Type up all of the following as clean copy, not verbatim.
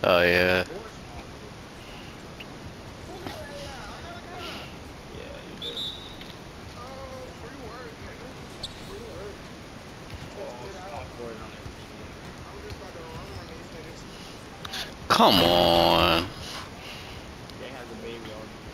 Oh yeah. Yeah, you do. Oh, small forward on it. Come on. Jay has a baby on him.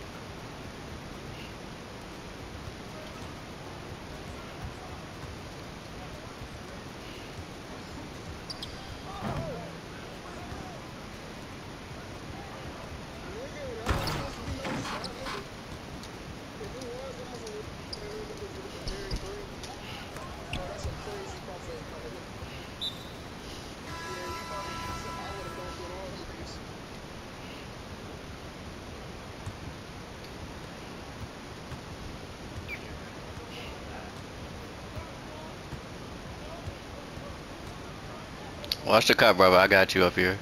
Watch the car, brother. I got you up here.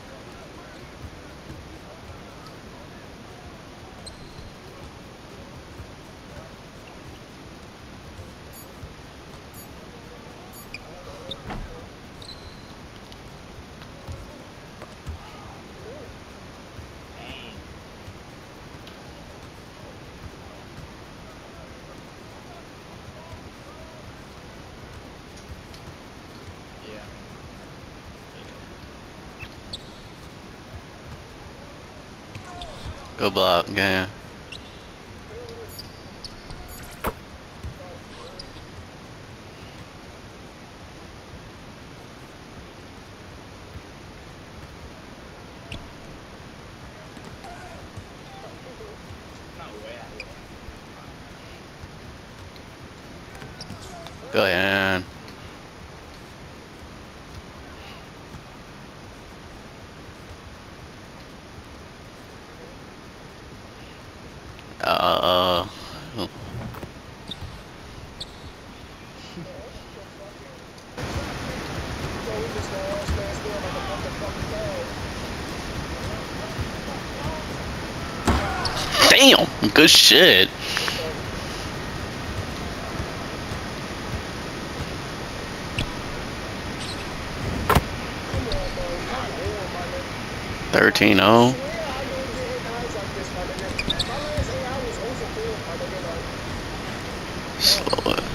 Dang. Yeah. Good block, yeah. No way I let him. Go ahead. Uh. Damn. Good shit. Thirteen 0. Slow it.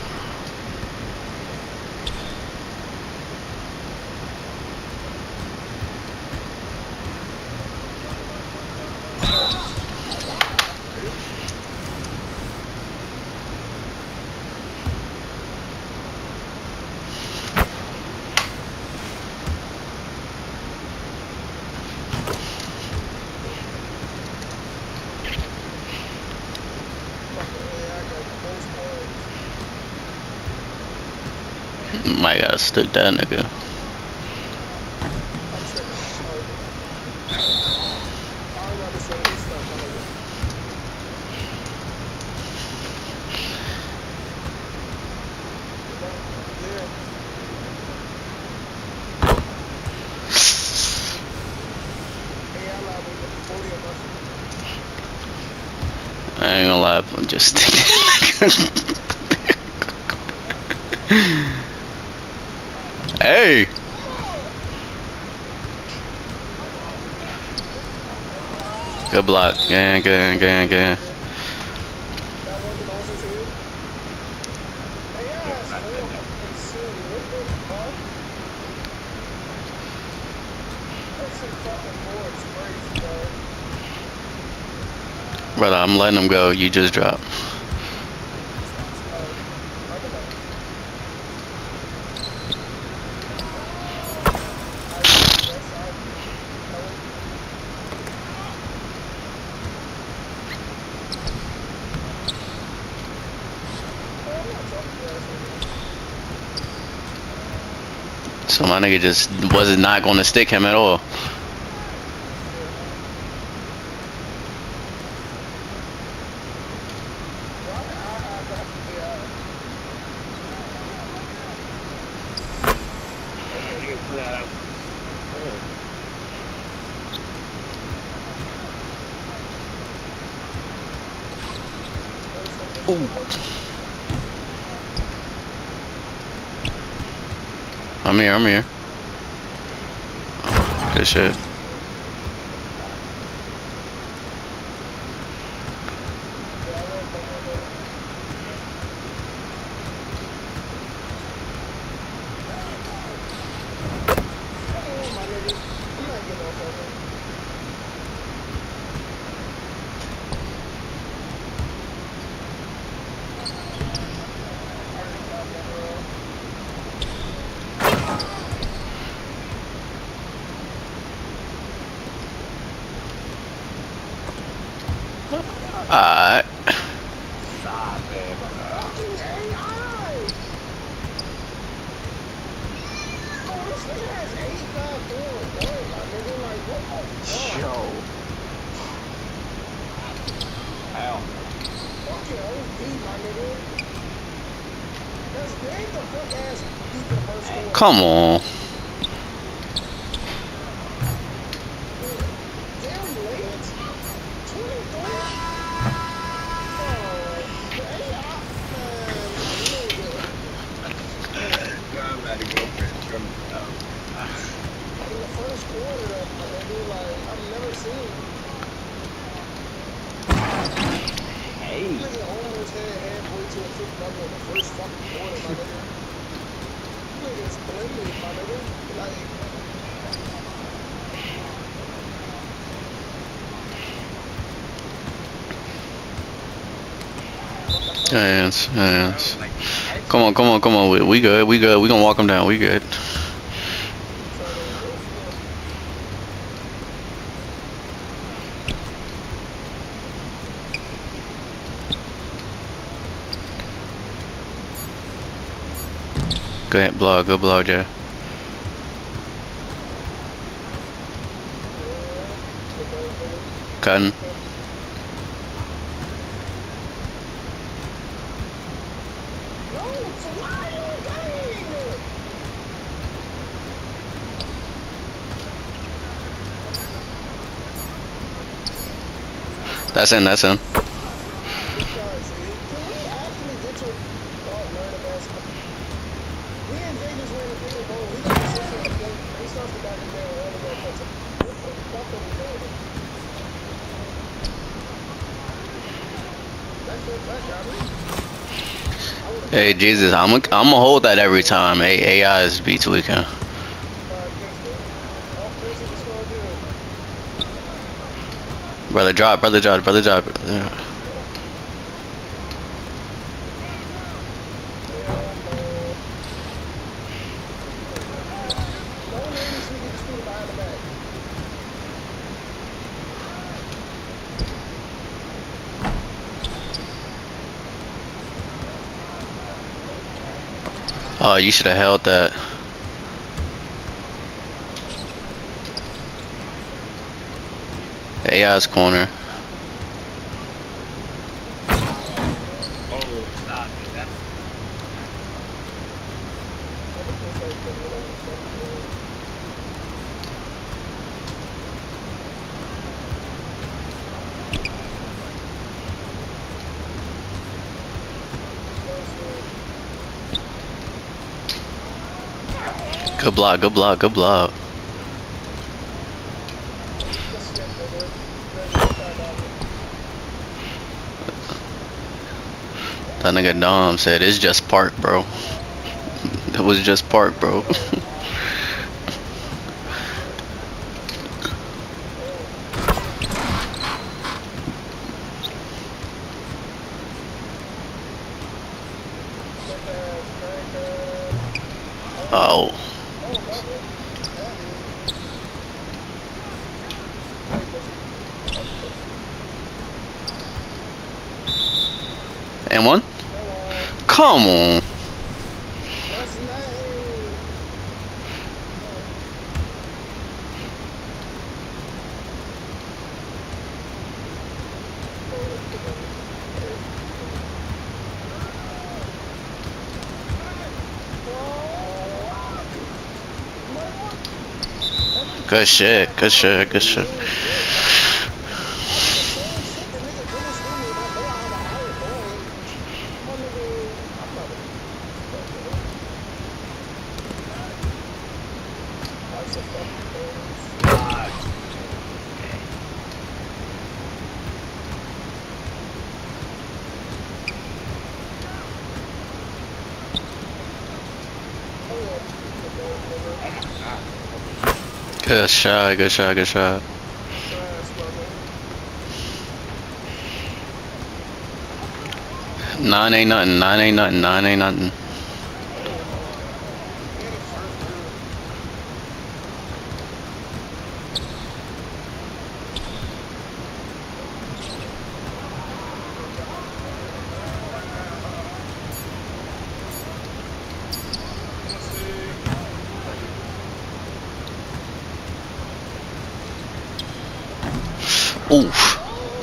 Might gotta stick that nigga. I ain't gonna lie, I'm just sticking. Hey! Good block. Gang. Yeah, I said that. Brother, I'm letting him go. You just drop. So my nigga just was not gonna stick him at all. Nigga put that out. Ooh. I'm here. Good shit. Alright. Stop it, bro. Fucking AI! Oh, this nigga has 8-5-4-1, my nigga. Like, what the fuck? Yo. Hell. Fucking OP, my nigga. That's great, the fuck ass beat the first score. Come on. Damn late. 23. The AI, I'm about to go for it from in the first quarter, my nigga, like, I've never seen. Hey. Nigga almost had halfway to a triple double in the first fucking quarter, my nigga. Nigga's blended, my nigga. Like, Hands, hands. Come on, come on, come on. We good, we good. We gonna walk him down. We good. Go ahead, blow. Go blow, Jay. Cutting. no, so why are you game? That's in, that's in. This guy, see, can we actually get to learn about stuff? Me and Jay just ran a pick and roll. We got to sit on the plate. He starts to back him down. All the way up. What the fuck are we doing? That's it, that got me. Hey, Jesus, I'm gonna hold that every time. Hey, AI is be tweaking. Brother drop, brother drop, brother drop. Yeah. Oh, you should have held that. AI's corner. Oh, stop it. That's Good block, good block, good block. That nigga Dom said it's just park, bro. It was just park, bro. Oh. And one? Come on. Good shit, good shit, good shit. Good shot, good shot, good shot. Nine ain't nothing, nine ain't nothing, nine ain't nothing. Oof.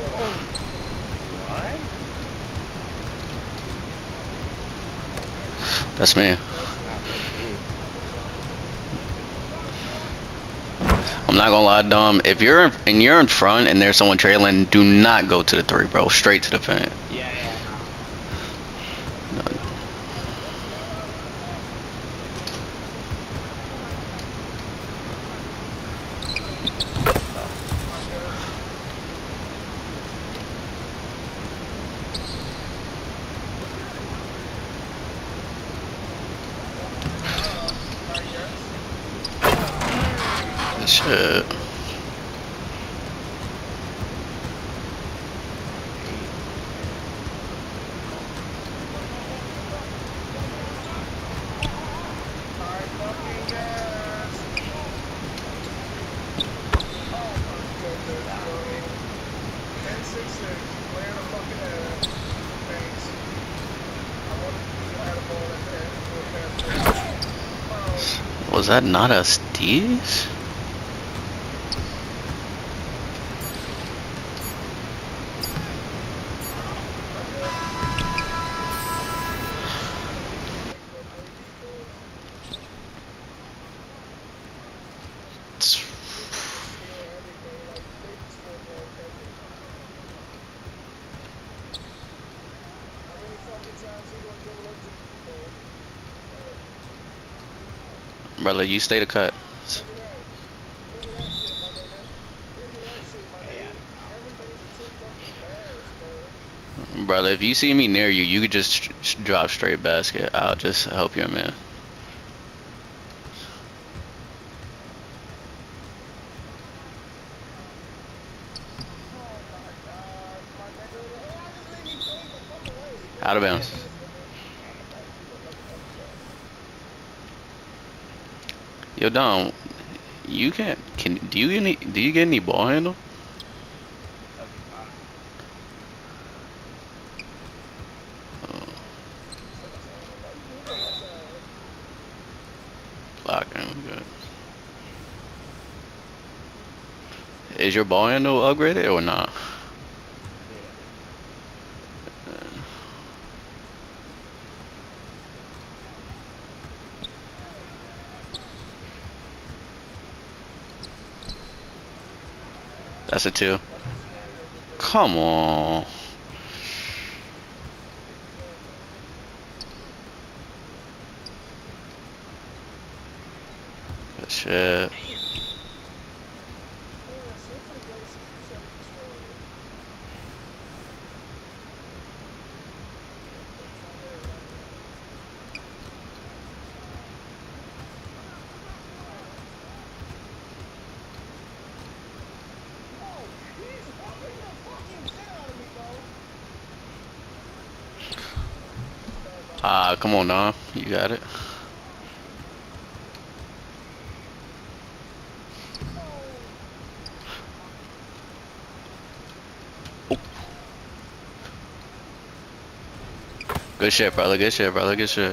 That's me. I'm not gonna lie, Dom. If you're in front and there's someone trailing, do not go to the 3, bro. Straight to the fan. Yeah. Shit. Was that not a Steez? Brother, you stay to cut. Brother, if you see me near you, you could just drop straight basket. I'll just help your man. Out of bounds. Yo, Dom, you can't. Do you get any ball handle? Blocking, good. Is your ball handle upgraded or not? That's a 2. Come on. Good shit. Come on, Dom. You got it. Oh. Good shit, brother. Good shit, brother. Good shit.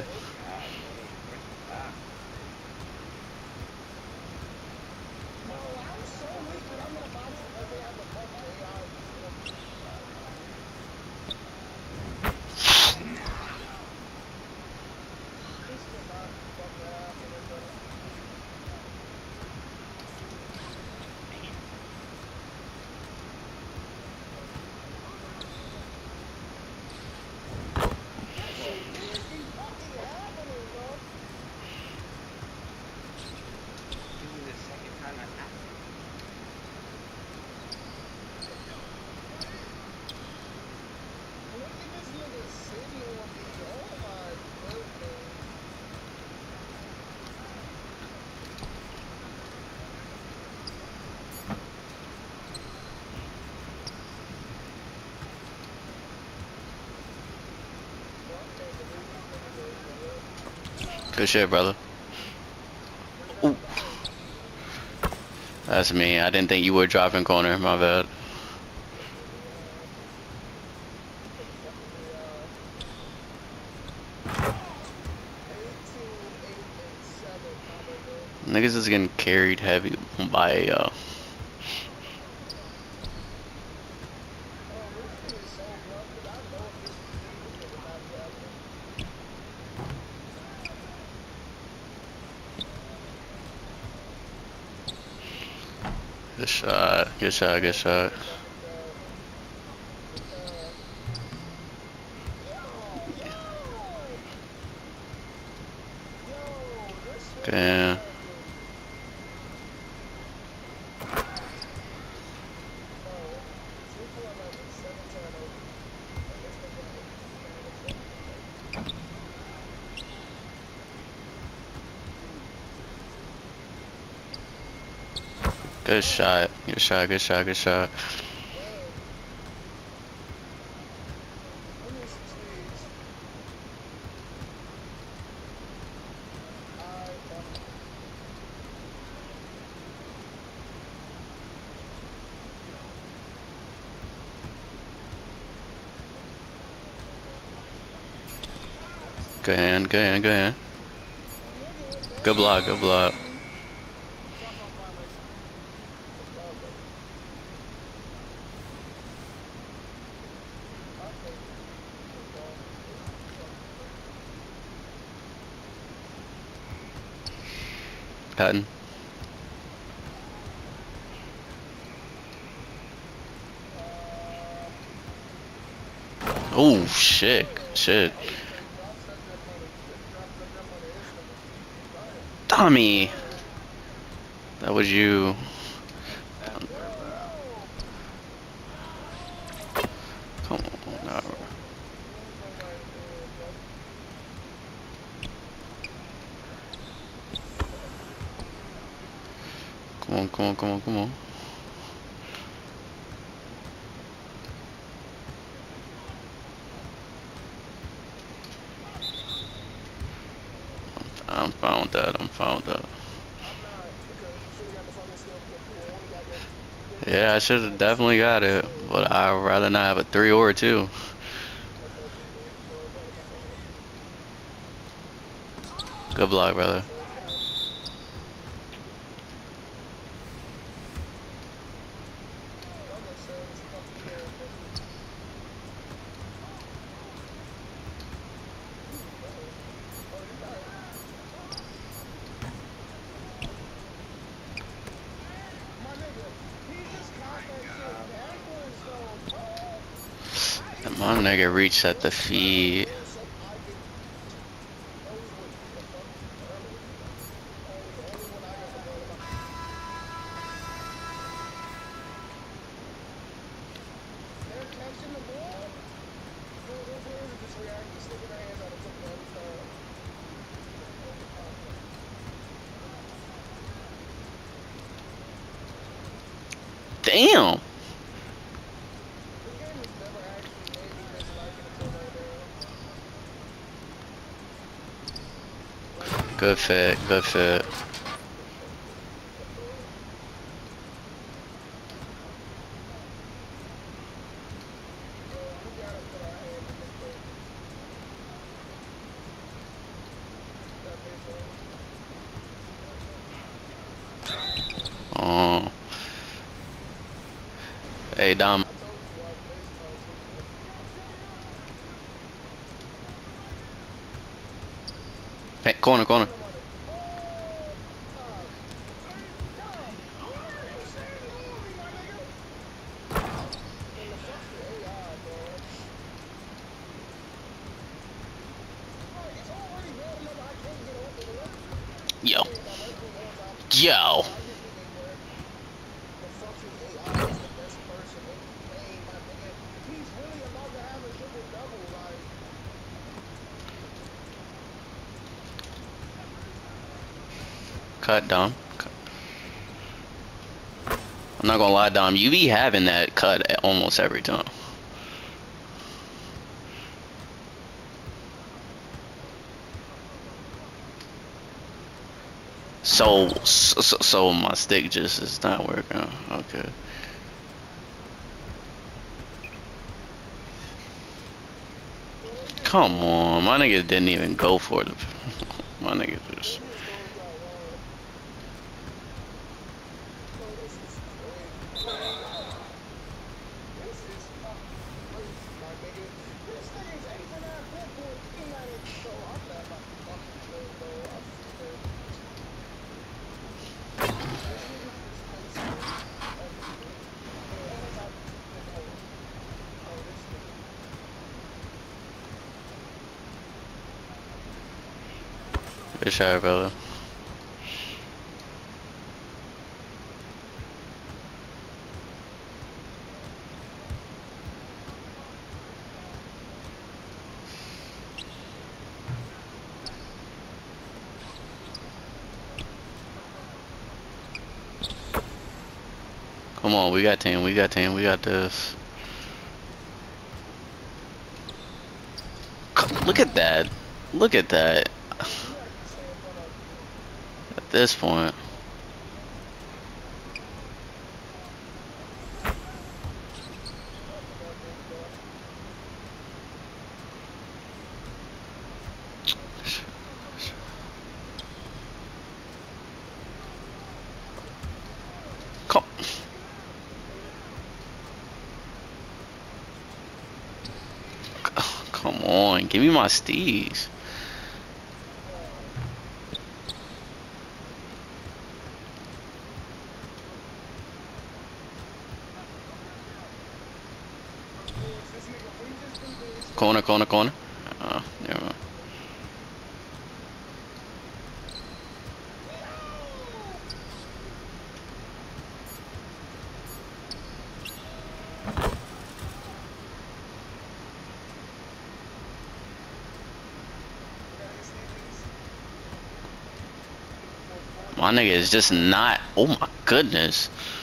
Good shit, brother. Ooh. That's me. I didn't think you were dropping corner. My bad. Niggas is getting carried heavy by Good shot. Good shot. Good shot. Damn. Good shot. Good shot. Good shot. Good shot. Good hand. Good hand. Good hand. Good block. Good block. Patton. Oh shit. Shit. Tommy. That was you. Come on now. Come on, come on, come on, come on. I'm fine with that. I'm fine with that. Yeah, I should have definitely got it, but I'd rather not have a 3 or a 2. Good block, brother. My nigga reached at the feet. Damn. Good fit, good fit. Oh. Hey, Dom. Hey, corner, corner. Yo. Yo. Cut, Dom. Cut. I'm not gonna lie, Dom. You be having that cut almost every time. So my stick just is not working. Okay. Come on, my nigga didn't even go for it. My nigga just. Good shot, brother. Come on, we got 10, we got 10, we got this. Look at that. Look at that. At this point. Come on, give me my steez. Corner, corner, corner. Oh, never mind. My nigga is just not. Oh my goodness.